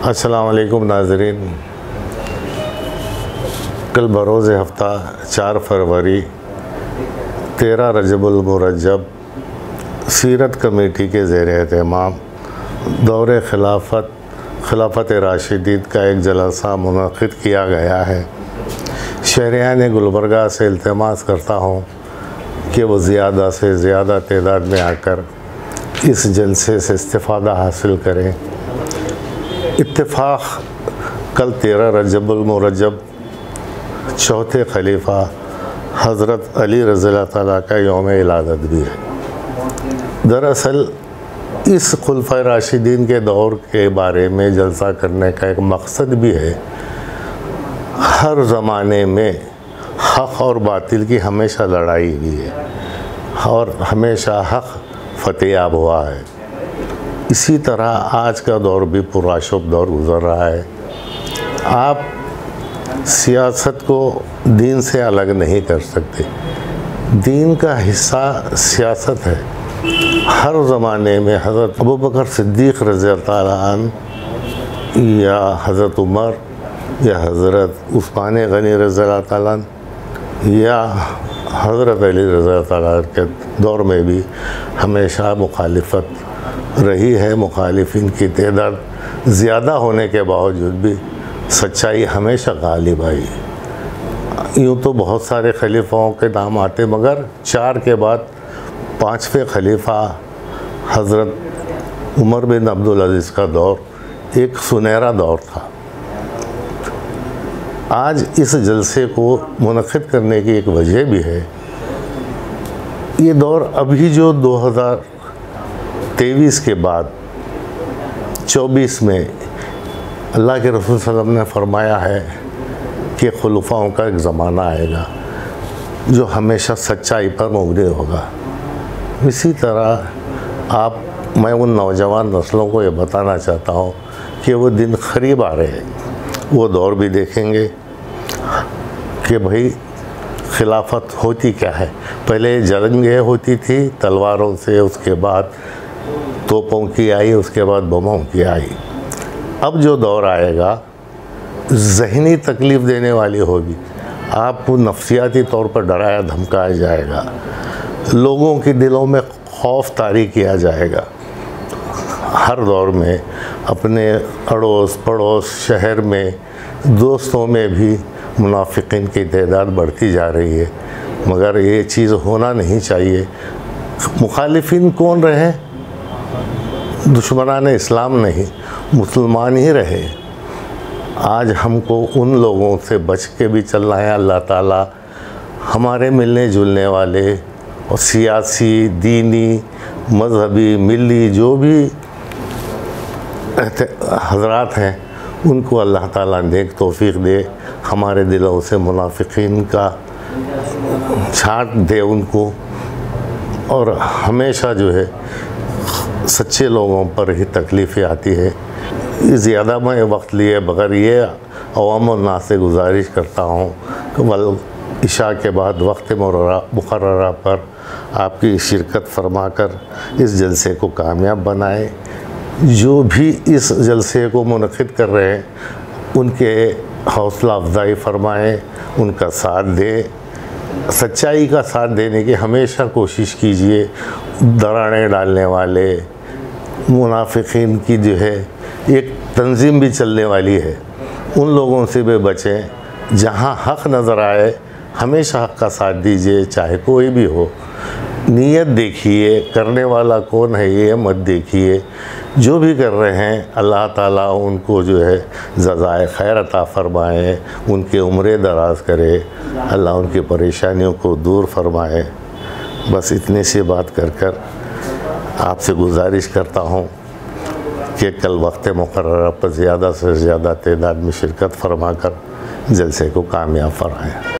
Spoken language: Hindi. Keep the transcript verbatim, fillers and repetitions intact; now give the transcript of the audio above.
अस्सलाम वालेकुम नाज़रीन। कल बरोज़ हफ़्ता चार फरवरी तेरह रजबुल मुरज्जब सीरत कमेटी के ज़ेर एहतमाम दौरे खिलाफत खिलाफत राशिदीन का एक जलसा मुनक़िद किया गया है। शहरियान गुलबर्गा से इल्तिमास करता हूँ कि वो ज़्यादा से ज़्यादा तादाद में आकर इस जलसे से इस्तिफ़ादा हासिल करें। इत्तेफाक कल तेरह रजबुल मुरज्जब चौथे खलीफा हज़रत अली रज़ियल्लाहु ताला का यौम इलादत भी है। दरअसल इस खुलफ़ाए राशिदीन के दौर के बारे में जलसा करने का एक मकसद भी है। हर ज़माने में हक़ और बातिल की हमेशा लड़ाई हुई है और हमेशा हक़ फ़तेयाब हुआ है। इसी तरह आज का दौर भी पुरअशुब दौर गुज़र रहा है। आप सियासत को दीन से अलग नहीं कर सकते। दीन का हिस्सा सियासत है। हर ज़माने में हज़रत अबू बकर सिद्दीक़ रज़ियल्लाहु ताला अन्हु या हज़रत उमर या हज़रत उस्मान गनी रज़ियल्लाहु ताला अन्हु या हज़रत अली रज़ियल्लाहु ताला के दौर में भी हमेशा मुखालिफत रही है। मुखालिफिन की तादाद ज़्यादा होने के बावजूद भी सच्चाई हमेशा गालिब आई। यूँ तो बहुत सारे खलीफाओं के नाम आते, मगर चार के बाद पाँचवें खलीफा हज़रत उमर बिन अब्दुल अज़ीज़ का दौर एक सुनहरा दौर था। आज इस जलसे को मुनक़िद करने की एक वजह भी है। ये दौर अभी जो दो हज़ार तेईस के बाद चौबीस में अल्लाह के रसूल सल्लल्लाहु अलैहि वसल्लम ने फरमाया है कि खुलफ़ाओं का एक ज़माना आएगा जो हमेशा सच्चाई पर मबनी होगा। इसी तरह आप मैं उन नौजवान नस्लों को ये बताना चाहता हूँ कि वो दिन करीब आ रहे हैं। वो दौर भी देखेंगे कि भाई खिलाफत होती क्या है। पहले जंगें होती थी तलवारों से, उसके बाद तोपों की आई, उसके बाद बमों की आई। अब जो दौर आएगा ज़हनी तकलीफ़ देने वाली होगी। आपको नफ्सियाती तौर पर डराया धमकाया जाएगा। लोगों के दिलों में खौफ तारी किया जाएगा। हर दौर में अपने अड़ोस पड़ोस शहर में दोस्तों में भी मुनाफिकीन की तादाद बढ़ती जा रही है, मगर ये चीज़ होना नहीं चाहिए। मुखालिफिन कौन रहे? दुश्मनान इस्लाम नहीं, मुसलमान ही रहे। आज हमको उन लोगों से बच के भी चलना है। अल्लाह ताला हमारे मिलने जुलने वाले और सियासी, दीनी, मजहबी, मिली जो भी हजरात हैं उनको अल्लाह ताला नेक तौफीक दे। हमारे दिलों से मुनाफिकीन का छांट दे उनको, और हमेशा जो है सच्चे लोगों पर ही तकलीफ़ें आती है। ज़्यादा मैं वक्त लिए बगैर ये अवाम और नास से गुजारिश करता हूँ कि वल इशा के बाद वक्त मुकर्ररा पर आपकी शिरकत फरमा कर इस जलसे को कामयाब बनाएं। जो भी इस जलसे को मुनक़िद कर रहे हैं उनके हौसला अफजाई फरमाएँ, उनका साथ दें। सच्चाई का साथ देने की हमेशा कोशिश कीजिए। दरारें डालने वाले मुनाफिकीन की जो है एक तंजीम भी चलने वाली है, उन लोगों से भी बचें। जहाँ हक़ नज़र आए हमेशा हक़ का साथ दीजिए, चाहे कोई भी हो। नीयत देखिए, करने वाला कौन है ये मत देखिए। जो भी कर रहे हैं अल्लाह ताला उनको जो है जज़ाए खैर अता फ़रमाए, उनके उम्र दराज करे, अल्लाह उनकी परेशानियों को दूर फरमाए। बस इतनी सी बात कर कर आपसे गुजारिश करता हूँ कि कल वक्त मुकर्ररा पर ज़्यादा से ज़्यादा तादाद में शिरकत फरमा कर जलसे को कामयाब फरमाएँ।